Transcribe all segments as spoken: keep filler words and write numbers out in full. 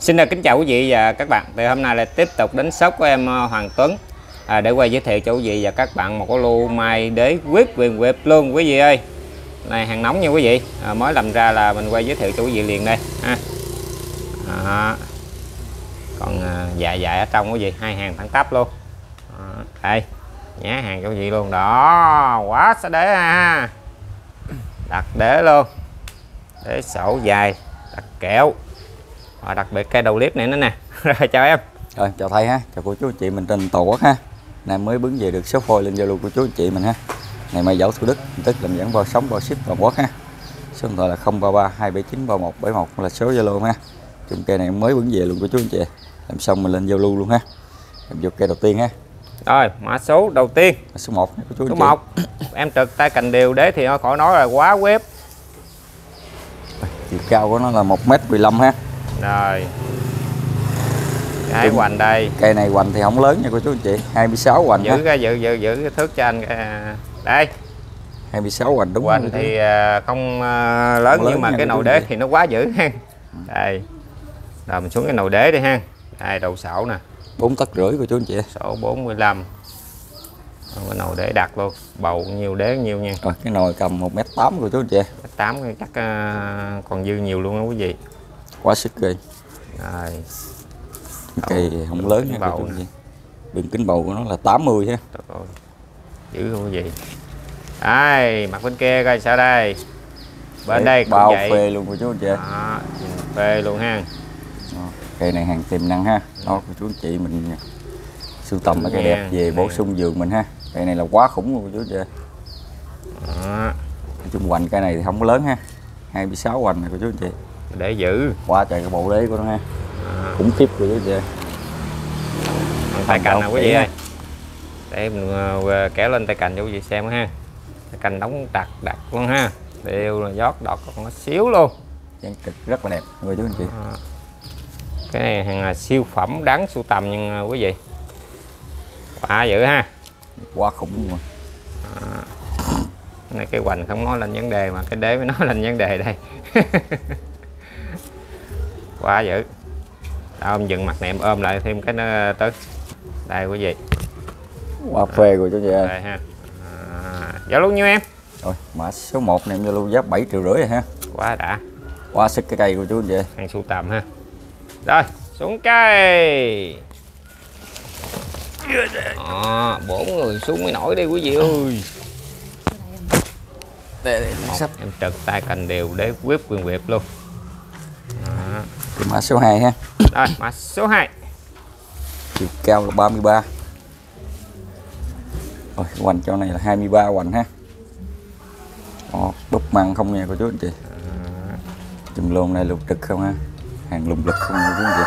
Xin kính chào quý vị và các bạn. Thì hôm nay lại tiếp tục đến shop của em Hoàng Tuấn à, để quay giới thiệu cho quý vị và các bạn một cái lu mai đế whip viền web luôn quý vị ơi. Này hàng nóng nha quý vị, à, mới làm ra là mình quay giới thiệu cho quý vị liền đây ha. À, còn à, dài dài ở trong quý vị, hai hàng thẳng tắp luôn. À, đây nhá, hàng cho quý vị luôn đó, quá sẽ đế ha, đặt đế luôn, đế sổ dài, đặt kẹo. À, đặc biệt cái đầu clip này nữa nè. Rồi chào em. Rồi chào thầy ha, chào cô chú anh chị mình trên toàn quốc ha. Nay mới bứng về được số phôi lên Zalo của chú anh chị mình ha. Này mai dẫu Thủ Đức, tức làm dẫn bao sống bao ship toàn quốc ha. Số điện thoại là không ba ba hai bảy chín ba một bảy một là số Zalo ha. Chung cây này mới bứng về luôn của chú anh chị. Làm xong mình lên Zalo luôn ha. Làm vô cây đầu tiên ha. Rồi mã số đầu tiên, mã số một của chú anh số chị. một. Em trực tay cành đều đế thì khỏi nói là quá web. Chiều cao của nó là một mét mười lăm ha. Rồi cái hoành đây, cây này hoành thì không lớn nha cô chú anh chị, hai mươi sáu hoành giữ ha. cái giữ giữ giữ cái thước cho anh đây, hai mươi sáu hoành đúng hoành thì không lớn, không nhưng mà cái nồi đế thì nó quá dữ ha. Đây rồi mình xuống cái nồi đế đi ha. Đây đầu sổ nè, bốn tấc rưỡi của chú anh chị. sổ bốn mươi lăm, cái nồi đế đặt luôn, bầu nhiều đế nhiều nha. Rồi cái nồi cầm một mét tám của chú anh chị. tám chắc uh, còn dư nhiều luôn đó quý vị. Quá sức rồi. Rồi Cây không lớn nha bầu nè. Đường kính bầu của nó là tám mươi ha. Dữ không quý vị. Đây mặt bên kia coi sao đây. Bên đây cũng bao vậy. phê luôn của chú anh chị. Đó, phê luôn ha. Đó, cây này hàng tiềm năng ha. Đó của chú anh chị mình sưu tầm mấy cây đẹp về bổ sung giường mình ha. Cây này là quá khủng luôn của chú anh chị. Đó. Chung hoành cây này thì không có lớn ha. hai mươi sáu hoành này của chú anh chị. Để giữ. Quá trời cái bộ đế của nó ha. À. Khủng khiếp của chú anh chị. Tay cành nè quý vị ơi. Để mình kéo lên tay cành cho quý vị xem ha. Tay cành đóng đặt đặt luôn ha. Đều là giót đọt còn nó xíu luôn. Dáng cực rất là đẹp người chú anh chị. À. Cái này hàng là siêu phẩm đáng sưu tầm nhưng quý vị. Quá dữ ha. Quá khủng luôn. À. Cái này cái hoành không nói lên vấn đề mà cái đế mới nói lên vấn đề đây. Quá dữ. Đó, em dừng mặt này em ôm lại thêm cái nó tới đây quý vị. Quá phê của chú chị ơi. Đây ha. À, giá luôn nhiêu em? Rồi mã số một này em vô luôn giá bảy triệu rưỡi rồi ha. Quá đã. Quá sức cái cây của chú anh chị. Hàng sưu tầm ha. Rồi xuống cây. Đó, bốn người xuống mới nổi đây quý vị ơi. Đây, đây, Một, em trực tay cành đều để whip quyền việc luôn. Đó. Mã số hai ha. Rồi mã số hai. Chiều cao là ba mươi ba. Rồi hoành cho này là hai mươi ba hoành ha. Đó, búp măng không nha cô chú anh chị. Chùm lôn này lục trực không ha. Hàng lùng lực không nha chú anh chị.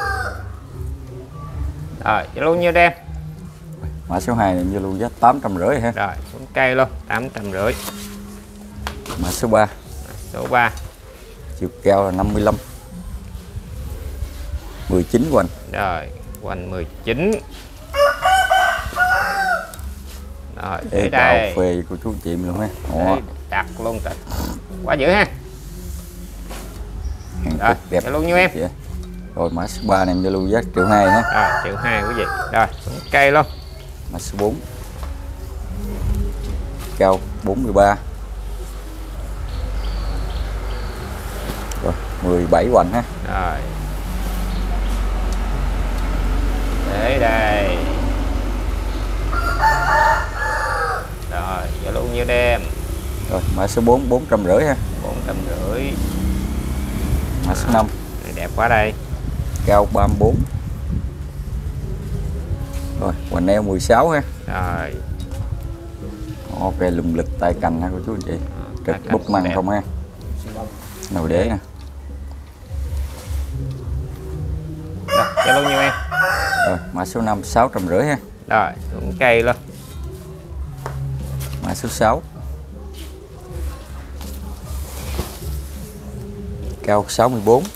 Rồi giá luôn nhiêu đem? Mã số hai này như luôn giá tám trăm rưỡi ha. Rồi xuống cây luôn, tám trăm rưỡi. Mã số ba. Số ba. Chiều cao là năm mươi lăm. mười chín hoành. Rồi, hoành mười chín. Rồi, để đây. Phê của chú chị mình luôn ha. Để đặt luôn rồi. Quá dữ ha. Hàng rồi, đẹp luôn nhiêu em? Vậy. Rồi mã số ba này em cho luôn giá triệu hai ha. Rồi, triệu hai quý vị. Rồi, xuống cây luôn. Mã số bốn. Cao bốn mươi ba. Rồi, mười bảy hoành ha. Rồi. Để đây. Rồi, giá luôn nhiêu đem? Rồi, mã số bốn bốn trăm rưỡi ha. bốn trăm rưỡi. Mã số năm. Đẹp quá đây. Cao ba mươi bốn. Rồi, hoành eo mười sáu ha. Rồi. Ok, lùng lực tay cành ha cô chú anh chị. Trực búp măng không ha. Nồi đế nè. Rồi, giá luôn nhiêu em? Rồi, mã số năm sáu trăm rưỡi ha. Rồi, xuống cây luôn. Mã số sáu. Cao sáu mươi bốn.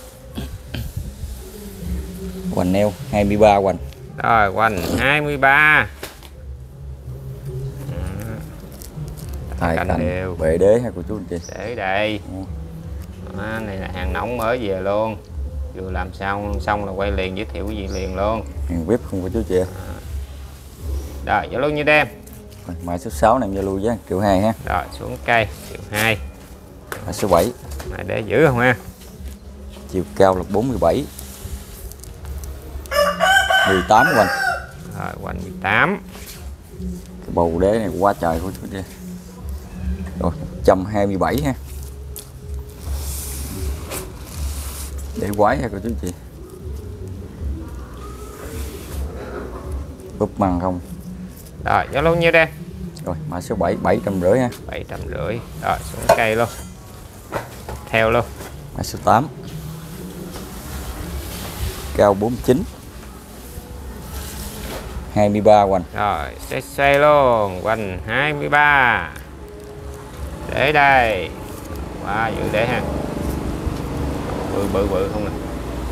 Hoành eo hai mươi ba hoành. Rồi, hoành hai mươi ba. Tài cành đều bệ đế ha cô chú anh chị. Để đây. Đó, này là hàng nóng mới về luôn. vừa làm sao xong là quay liền giới thiệu quý vị liền luôn. Hàng vip không có chú chị. Rồi Zalo như đem. Mã số sáu này em Zalo giá triệu hai ha. Rồi xuống cây triệu hai. Mã số bảy. Này để giữ không ha. Chiều cao là bốn mươi bảy. mười tám quanh. Rồi quanh mười tám. Cái bầu đế này quá trời của chú chị. Rồi một trăm hai mươi bảy ha. Để quái ha cô chú chị. Búp măng không. Rồi Zalo nhiêu đây. Rồi mã số bảy bảy trăm rưỡi ha. bảy trăm rưỡi. Rồi xuống cây luôn. Theo luôn. Mã số tám. Cao bốn mươi chín. hai mươi ba quanh. Rồi xoay xoay luôn. Quanh hai mươi ba. Để đây. Quá giữ để ha. Bự bự bự không nè.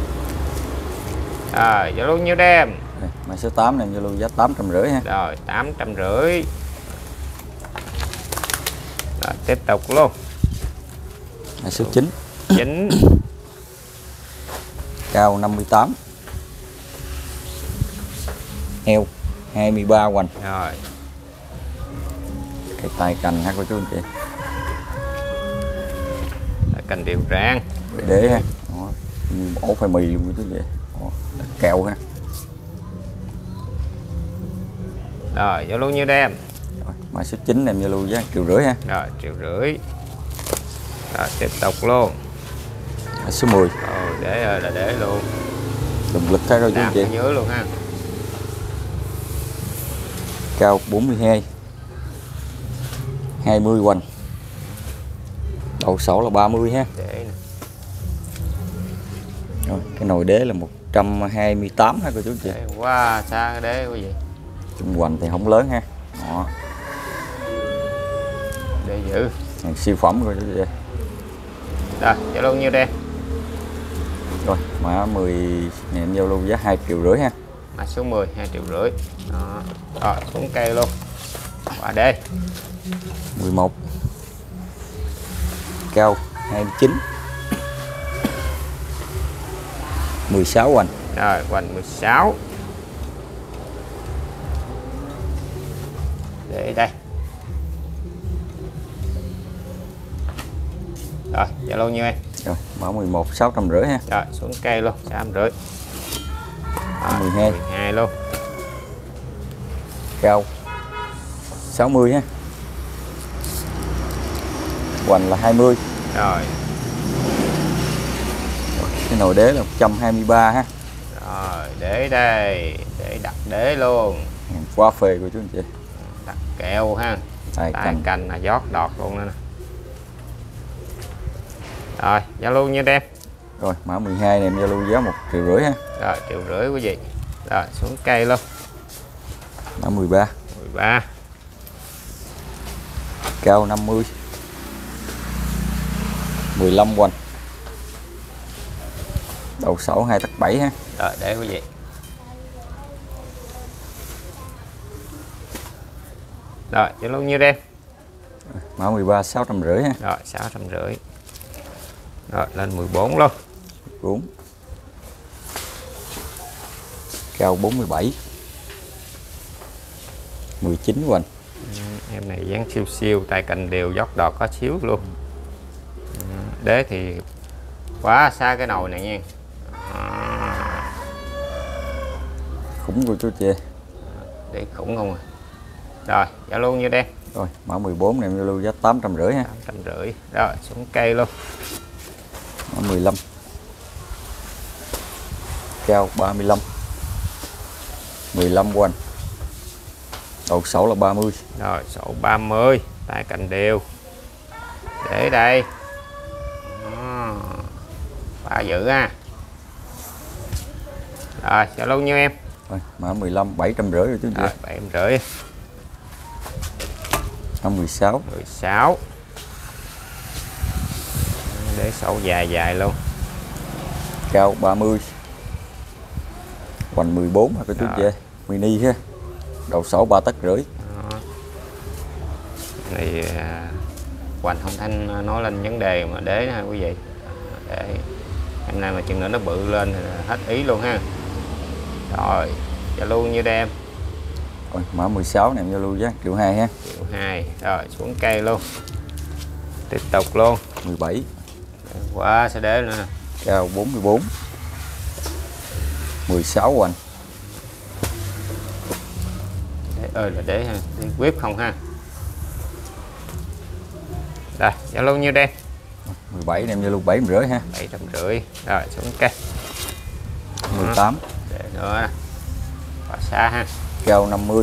Rồi Zalo nhiêu đem. Mã số tám này Zalo giá tám trăm rưỡi ha. Rồi tám trăm rưỡi. Rồi tiếp tục luôn. Mã số chín. chín. Cao năm mươi tám. Heo hai mươi ba quanh. Rồi Cái tay cành ha cô chú anh chị. cành đều rang. Để ha. Đó, như ổ khoai mì luôn cô chú anh chị. Đó, kẹo ha. Rồi Zalo nhiêu đem. Rồi, mã số chín em Zalo giá triệu rưỡi ha. Rồi triệu rưỡi. Rồi tiếp tục luôn. Mã số mười. Rồi để rồi là để luôn. Động lực ha cô chú anh chị. Dưới luôn ha. Cao bốn mươi hai. hai mươi quanh. Đầu sổ là ba mươi ha. Để nè. Rồi, cái nồi đế là một trăm hai mươi tám ha cô chú anh chị. Để qua xa cái đế quý vị. Trung hoành thì không lớn ha. Đó. Để giữ. Hàng siêu phẩm rồi chú chị. Rồi Zalo nhiêu đây. Rồi mã mười này em Zalo giá hai triệu rưỡi ha. Mã số mười hai triệu rưỡi. Đó. Rồi xuống cây luôn. Qua đây. mười một. Cao hai mươi chín. mười sáu quanh. Rồi quanh mười sáu. Để đây. Rồi Zalo nhiêu em. Rồi mã mười một sáu trăm rưỡi ha. Rồi xuống cây luôn sáu trăm rưỡi. mười hai. mười hai luôn. Cao sáu mươi ha. Hoành là hai mươi. Rồi. Cái nồi đế là một trăm hai mươi ba ha. Rồi để đây. Để đặt đế luôn. Hàng quá phê của chú anh chị. Đặt kẹo ha. Tay Tay cành. cành là giót đọt luôn nè. Rồi Zalo nhiêu đem. Rồi mã mười hai này em Zalo giá một triệu rưỡi ha. Rồi triệu rưỡi quý vị. Rồi xuống cây luôn. Mã mười ba. mười ba. Cao năm mươi. mười lăm quanh. Đầu sổ hai tấc bảy ha. Rồi để quý vị. Rồi Zalo nhiêu đem. Mã mười ba sáu trăm rưỡi ha. Rồi sáu trăm rưỡi. Rồi lên mười bốn luôn. bốn. Cao bốn mươi bảy. mười chín quanh. Ừ, em này dáng siêu siêu, tay cành đều, dốc đọt có xíu luôn. Ừ, đế thì quá xa cái nồi này nha. À, Khủng của chú chị. để khủng không à. Rồi Zalo nhiêu đây. Rồi mã mười bốn này em Zalo giá tám trăm rưỡi ha. tám trăm rưỡi. Rồi xuống cây luôn. Mã mười lăm. Cao ba mươi lăm. mười lăm quanh. Đầu sổ là ba mươi. Rồi sổ ba mươi, tay cành đều. Để đây. À, bà giữ ha. Rồi Zalo nhiêu em. Rồi mã mười lăm bảy trăm rưỡi rồi chú chị. Rồi bảy trăm rưỡi. Mã mười sáu. mười sáu. Để sổ dài dài luôn. Cao ba mươi. Hoành mười bốn hả cô chú chị. Mini ha. Đầu sổ ba tấc rưỡi. Đó. Này Hoành không thanh nói lên vấn đề mà đế ha quý vị. Để Em này mà chừng nữa nó bự lên thì hết ý luôn ha. Rồi Zalo như đây em. Rồi, mã mười sáu này em giao lưu giá triệu hai ha. Triệu hai. Rồi xuống cây luôn. Tiếp tục luôn. mười bảy. Quá sẽ đế nữa nè. Cao bốn mươi bốn. mười sáu quanh. Đế ơi là đế ha. Đế whip không ha. Rồi Zalo như đây. mười bảy này em giao lưu bảy trăm rưỡi ha. bảy trăm rưỡi. Rồi xuống cây. mười tám. Để nữa nè. Và xa ha. Cao năm mươi.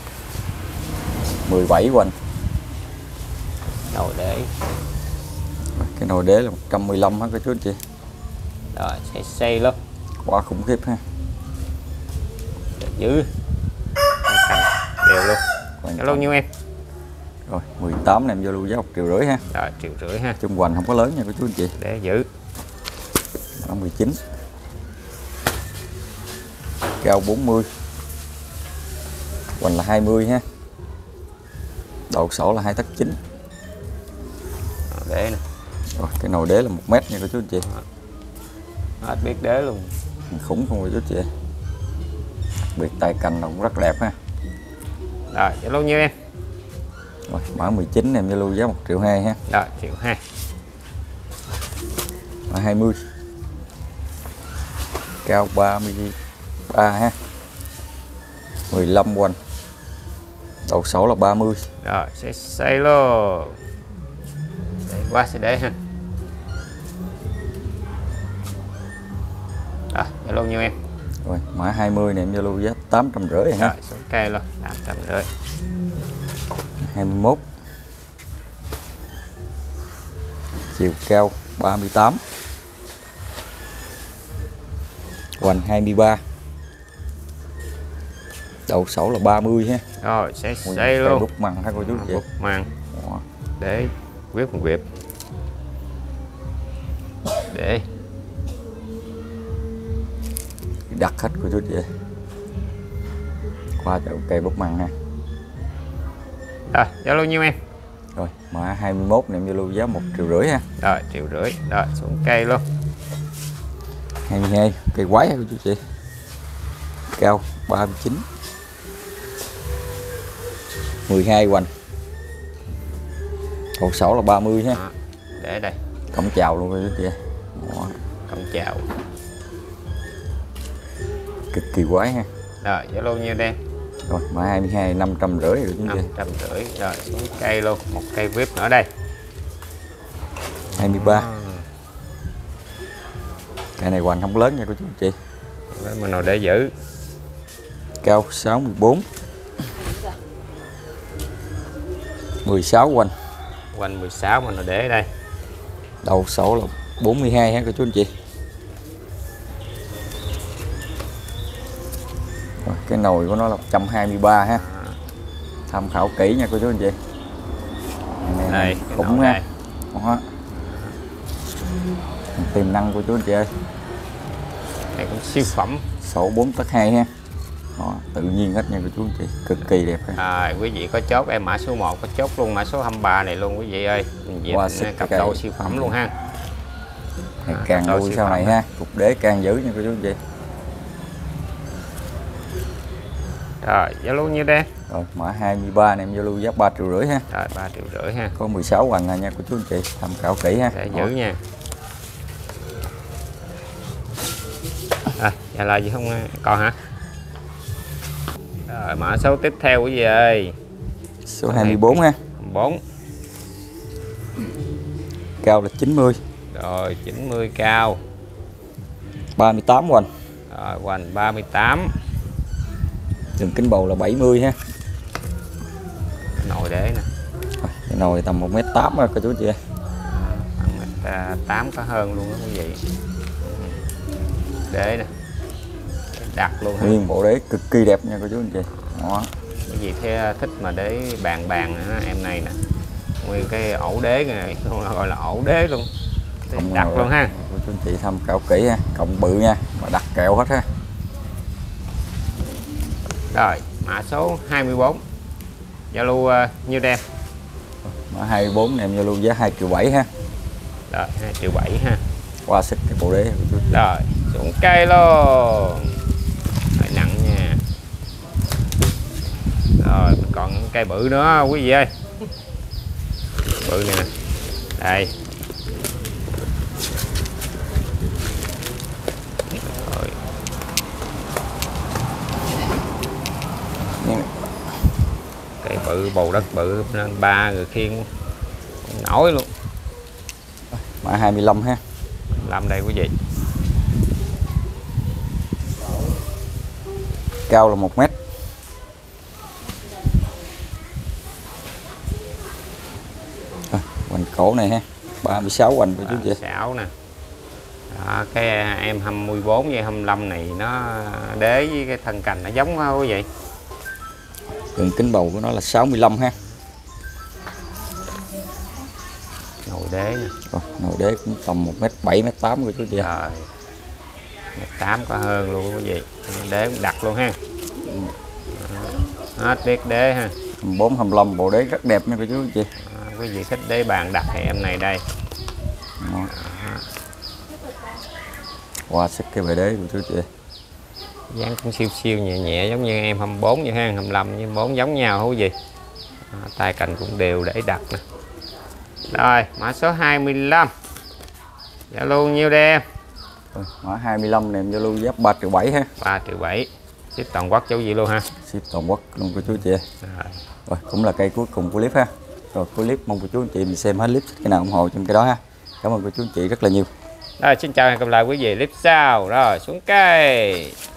mười bảy quanh. Nồi đế. Cái nồi đế là một trăm mười lăm hết các chú anh chị. Rồi xây xây luôn. Quá khủng khiếp ha. Được dữ. Cành đều luôn. Cái lâu nhiêu em? Rồi mười tám này em giao lưu giá một triệu rưỡi ha. Rồi triệu rưỡi ha. Trung hoành không có lớn nha các chú anh chị. Để giữ. Mã mười chín. Cao bốn mươi. Hoành là hai mươi ha. Độ sổ là hai tấc chín. Để nè. Rồi cái nồi đế là một mét nha các chú anh chị. Hết biết đế luôn. Khủng không các chú anh chị. Biệt tay cành cũng rất đẹp ha. Rồi giao lưu nhiêu em? Rồi mã mười chín em giao lưu giá một triệu hai ha. Rồi triệu hai. Mã hai mươi. Cao ba mươi ba ha. mười lăm quanh. Độ sổ là ba mươi. Rồi sẽ xây luôn. Để qua sẽ để ha. Rồi giao lưu nhiêu em? Rồi mã hai mươi này em giao lưu giá tám trăm rưỡi ha. Rồi xuống cây luôn. tám trăm rưỡi. hai mươi mốt. Chiều cao ba mươi tám. Hoành hai mươi ba. Độ sổ là ba mươi ha. Rồi sẽ xây luôn. Bút măng ha cô chú chị. Bút măng. Đó. Để quyết một việc. Để Đặt hết cô chú chị. Qua chậu cây bút măng ha. Rồi giao lưu nhiêu em? Rồi mã hai mươi mốt này em giao lưu giá một triệu rưỡi ha. Rồi triệu rưỡi. Rồi xuống cây luôn. hai mươi hai cây quái ha cô chú chị. Cao ba mươi chín. mười hai hoành. Độ sổ là ba mươi ha. Đó. Để đây. Cổng chào luôn cô chú chị. Đó. Cổng chào. Cực kỳ quái ha. Rồi giao lưu nhiêu đây? Rồi mã hai mươi hai năm trăm rưỡi rồi chú chị. năm trăm rưỡi. Rồi xuống cây luôn. Một cây vip nữa đây. hai mươi ba. À. Cây này hoành không lớn nha cô chú chị. Với mình nào để giữ. Cao sáu mươi bốn. mười sáu hoành. Quanh mười sáu mình nào để đây. Đầu sổ là bốn mươi hai ha cô chú anh chị. Rồi, cái nồi của nó là một trăm hai mươi ba ha. À. Tham khảo kỹ nha cô chú anh chị. Này, Đây cũng ha. Đó. Tiềm năng của chú anh chị ơi. Này cũng siêu phẩm. Sổ bốn tấc hai ha. Đó, tự nhiên hết nha cô chú anh chị. Cực kỳ đẹp ha. À, quý vị có chốt em mã số một, có chốt luôn mã số hai mươi ba này luôn quý vị ơi. Mình Wow, dịp cặp đôi siêu phẩm luôn ha. Này càng à, nuôi sau này ha. Cục đế càng dữ nha cô chú anh chị. Rồi giao lưu nhiêu đây? Rồi mã hai mươi ba này em giao lưu giá ba triệu rưỡi ha. Rồi ba triệu rưỡi ha. Có mười sáu hoành này nha cô chú anh chị. Tham khảo kỹ ha. Để Đó. giữ nha. À, dạ là gì không còn hả? Rồi mã số tiếp theo quý vị ơi. Số hai mươi bốn ha. bốn. Cao là chín mươi. Rồi chín mươi cao. ba mươi tám hoành. Rồi hoành ba mươi tám. Đường kính bầu là bảy mươi ha. Nồi đế nè. Cái nồi tầm một mét tám rồi cô chú chị. Bằng tám có hơn luôn đó quý vị. Đế nè. Đặt luôn ha. Nguyên bộ đế cực kỳ đẹp nha cô chú anh chị. Đó. Cái gì thế thích mà để bàn bàn nữa, em này nè. Nguyên cái ổ đế này gọi là ổ đế luôn. Để Cộng đặt luôn ha. Cô chú anh chị tham khảo kỹ ha. Cộng bự nha. Mà đặt kẹo hết ha. Rồi mã số hai mươi bốn. Giao lưu uh, nhiêu đem? Mã hai mươi bốn này em giao lưu giá hai triệu bảy ha. Rồi hai triệu bảy ha. Quá Qua xích cái bộ đế của chú chị. Rồi xuống cây luôn. Hơi nặng nha. Rồi mình còn cây bự nữa quý vị ơi. Bự nè. Đây. Rồi. Cây bự bầu đất bự nên ba người khiêng nổi luôn. Mã hai mươi lăm ha. Làm đây quý vị. Cao là một mét. À, hoành cổ này ha. ba mươi sáu hoành của chú chị. sáu nè. Đó, cái em hai mươi bốn với hai mươi lăm này nó đế với cái thân cành nó giống quá quý vị. Đường kính bầu của nó là sáu mươi lăm ha. Nồi đế nè. Rồi, nồi đế cũng tầm một mét bảy, một mét tám của chú chị. Rồi. một mét tám có hơn luôn quý vị. Đế cũng đặt luôn ha. Hết biết đế ha. hai mươi bốn, hai mươi lăm bộ đế rất đẹp nha cô chú chị. À, quý vị thích đế bàn đặt thì em này đây. Đó. Qua xích cái bề đế của chú chị. Dáng cũng siêu siêu nhẹ nhẹ giống như em hai mươi bốn như ha, hai mươi lăm với bốn giống nhau hả quý vị. À, tay cành cũng đều để đặt nè. Rồi mã số hai mươi lăm. Dạ luôn nhiêu đây em? Rồi, mã hai mươi lăm này em Zalo giá ba triệu bảy ha. ba triệu bảy. Ship toàn quốc chú gì luôn ha. Ship toàn quốc luôn của chú chị. Rồi. Rồi cũng là cây cuối cùng của clip ha. Rồi của clip mong cô chú anh chị mình xem hết clip cái nào ủng hộ trong cái đó ha. Cảm ơn cô chú anh chị rất là nhiều. Rồi xin chào và hẹn gặp lại quý vị clip sau. Rồi xuống cây.